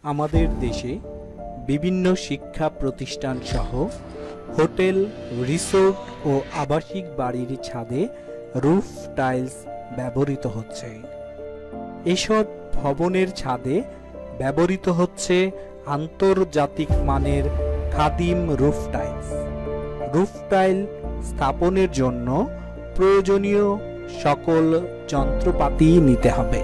আমাদের দেশে বিভিন্ন শিক্ষা প্রতিষ্ঠান সহ হোটেল, রিসোর্ট ও আবাসিক বাড়ির ছাদে রুফ টাইলস ব্যবহৃত হচ্ছে। এসব ভবনের ছাদে ব্যবহৃত হচ্ছে আন্তর্জাতিক মানের Khadim roof tiles. Roof tile স্থাপনের জন্য প্রয়োজনীয় সকল যন্ত্রপাতি নিতে হবে।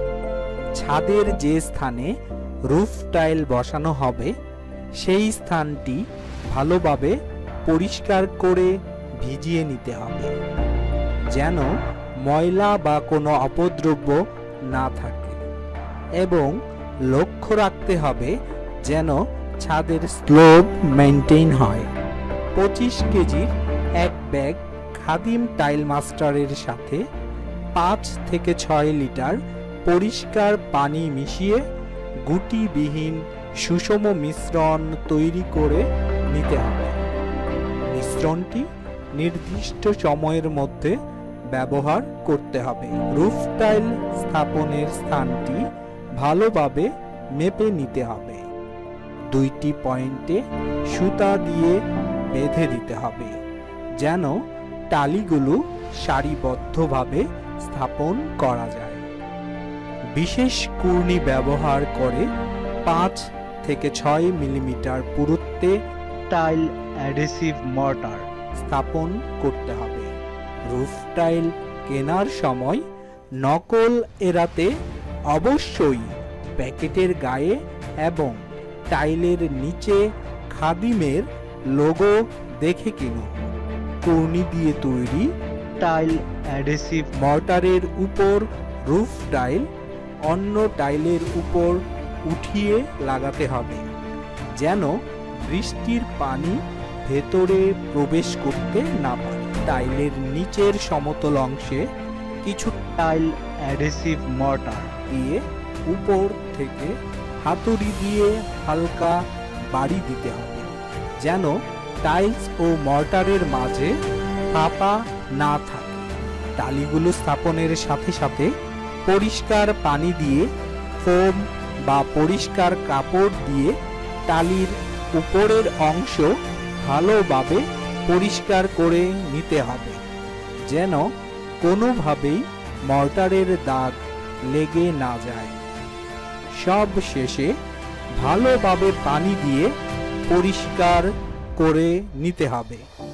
ছাদের যে স্থানে রুফ টাইল বসানো হবে সেই স্থানটি ভালোভাবে পরিষ্কার করে ভিজিয়ে নিতে হবে, যেন ময়লা বা কোনো অপদ্রব্য না থাকে, এবং লক্ষ্য রাখতে হবে যেন ছাদের স্লোপ মেইনটেইন হয়। 25 কেজির এক ব্যাগ খাদিম টাইল মাস্টারের সাথে 5 থেকে 6 লিটার পরিষ্কার পানি মিশিয়ে গুটিবিহীন সুষম মিশ্রণ তৈরি করে নিতে হবে। মিশ্রণটি নির্দিষ্ট সময়ের মধ্যে ব্যবহার করতে হবে। রুফ টাইল স্থাপনের স্থানটি ভালোভাবে মেপে নিতে হবে। 2টি পয়েন্টে সুতা দিয়ে বেঁধে দিতে হবে, যেন টালিগুলো সারিবদ্ধভাবে স্থাপন করা যায়। বিশেষ কুর্নি ব্যবহার করে 5 থেকে 6 মিলিমিটার পুরুত্বে টাইল অ্যাডহেসিভ মর্টার স্থাপন করতে হবে। রুফ টাইল কেনার সময় নকল এড়াতে অবশ্যই প্যাকেটের গায়ে এবং টাইলের নিচে খাদিমের লোগো দেখে কিনুন। কুর্নি দিয়ে তৈরি টাইল অ্যাডহেসিভ মর্টারের উপর রুফ টাইল অন্য টাইলের উপর উঠিয়ে লাগাতে হবে, যেন বৃষ্টির পানি ভেতরে প্রবেশ করতে না পারে। টাইলের নিচের সমতল অংশে কিছু টাইল অ্যাডহেসিভ মর্টার দিয়ে উপর থেকে হাতুড়ি দিয়ে হালকা বাড়ি দিতে হবে, যেন টাইলস ও মর্টারের মাঝে ফাঁপা না থাকে। টালিগুলো স্থাপনের সাথে সাথে পরিষ্কার পানি দিয়ে ফোম বা পরিষ্কার কাপড় দিয়ে টালির উপরের অংশ ভালোভাবে পরিষ্কার করে নিতে হবে, যেন কোনোভাবেই মর্টারের দাগ লেগে না যায়। সব শেষে ভালোভাবে পানি দিয়ে পরিষ্কার করে নিতে হবে।